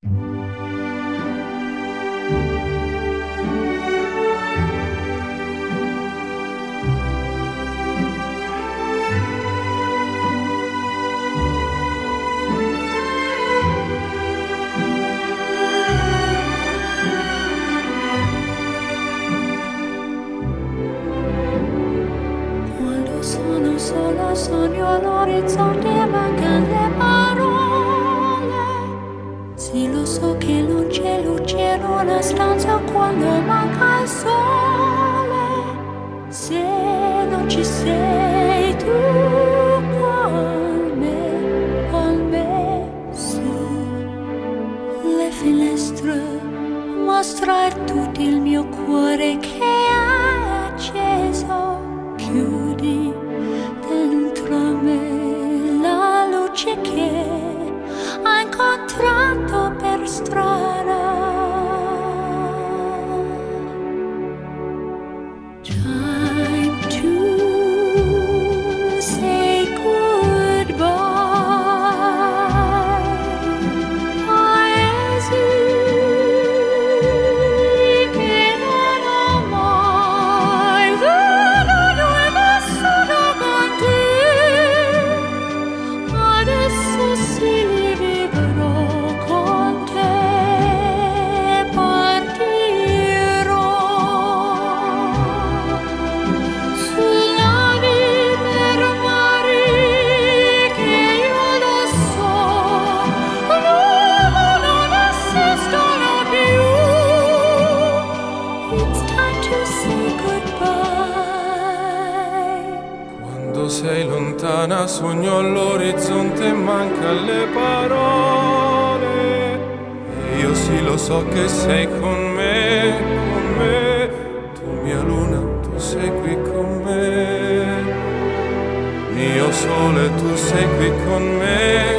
Solo sogno all'orizzonte, mancano le parole. Sì, lo so che non c'è luce in una stanza quando manca il sole. Se non ci sei tu con me, su le finestre mostrar tutto il mio cuore che è acceso. Chiudi dentro me la luce che ho incontrato per strada. Time to say goodbye. I esito che non ho mai venuto e vissuto con te. Adesso sì li vivrò con te, partirò sulla vita per mari che io lo so, non esistono più. It's time to say goodbye. Quando sei lontana sogno all'orizzonte e manca le parole. E io sì lo so che sei con me, con me. Tu mia luna, tu sei qui con me. Mio sole, tu sei qui con me.